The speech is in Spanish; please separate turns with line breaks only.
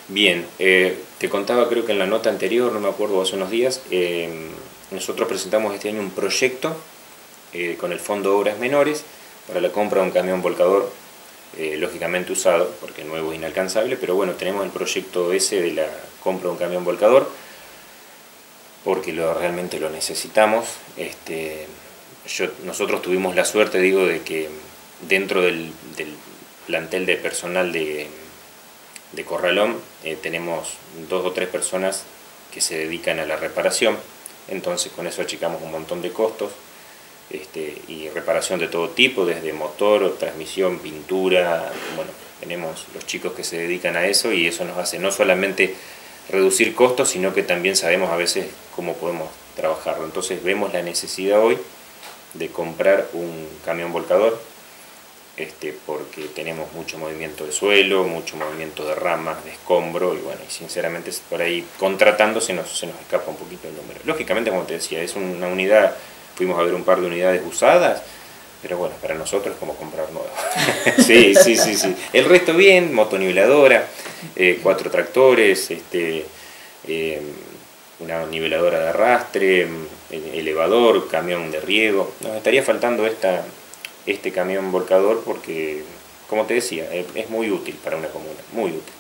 Bien, te contaba creo que en la nota anterior, no me acuerdo, hace unos días, nosotros presentamos este año un proyecto con el Fondo Obras Menores para la compra de un camión volcador, lógicamente usado, porque nuevo es inalcanzable, pero bueno, tenemos el proyecto ese de la compra de un camión volcador, porque realmente lo necesitamos. Nosotros tuvimos la suerte, digo, de que dentro del plantel de personal de Corralón tenemos 2 o 3 personas que se dedican a la reparación, entonces con eso achicamos un montón de costos, y reparación de todo tipo, desde motor, transmisión, pintura. Bueno, tenemos los chicos que se dedican a eso y eso nos hace no solamente reducir costos, sino que también sabemos a veces cómo podemos trabajarlo. Entonces vemos la necesidad hoy de comprar un camión volcador, porque tenemos mucho movimiento de suelo, mucho movimiento de ramas, de escombro, y bueno, y sinceramente por ahí contratando se nos escapa un poquito el número. Lógicamente, como te decía, es una unidad, fuimos a ver un par de unidades usadas, pero bueno, para nosotros es como comprar nuevo. Sí. El resto bien, motoniveladora, 4 tractores, una niveladora de arrastre, elevador, camión de riego. Nos estaría faltando este camión volcador porque, como te decía, es muy útil para una comuna, muy útil.